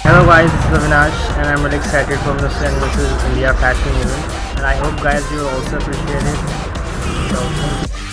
Hello guys, this is Avinash and I'm really excited for Mr. and Mrs. India fashion event, and I hope guys you will also appreciate it. So